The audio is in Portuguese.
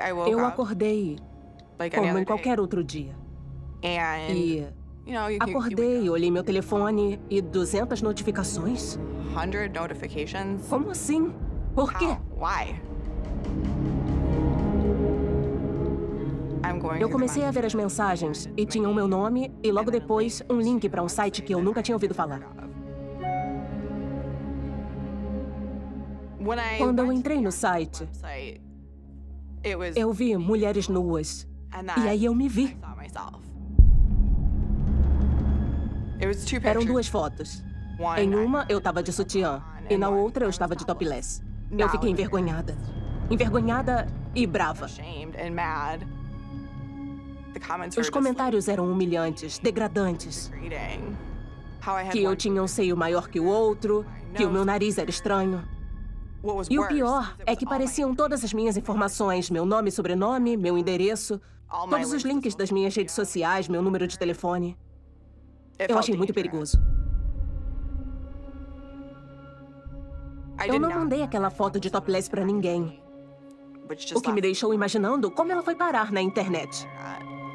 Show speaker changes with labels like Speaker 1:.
Speaker 1: Eu acordei como em qualquer outro dia. E acordei, olhei meu telefone e 200 notificações.
Speaker 2: 100 notifications?
Speaker 1: Como assim? Por quê?
Speaker 2: Why?
Speaker 1: Eu comecei a ver as mensagens e tinha o meu nome e logo depois um link para um site que eu nunca tinha ouvido falar. Quando eu entrei no site, eu vi mulheres nuas. E aí eu me vi. Eram duas fotos. Em uma, eu estava de sutiã. E na outra, eu estava de topless. Eu fiquei envergonhada. Envergonhada e brava. Os comentários eram humilhantes, degradantes. Que eu tinha um seio maior que o outro, que o meu nariz era estranho. E o pior é que pareciam todas as minhas informações, meu nome e sobrenome, meu endereço, todos os links das minhas redes sociais, meu número de telefone. Eu achei muito perigoso. Eu não mandei aquela foto de topless pra ninguém. O que me deixou imaginando como ela foi parar na internet.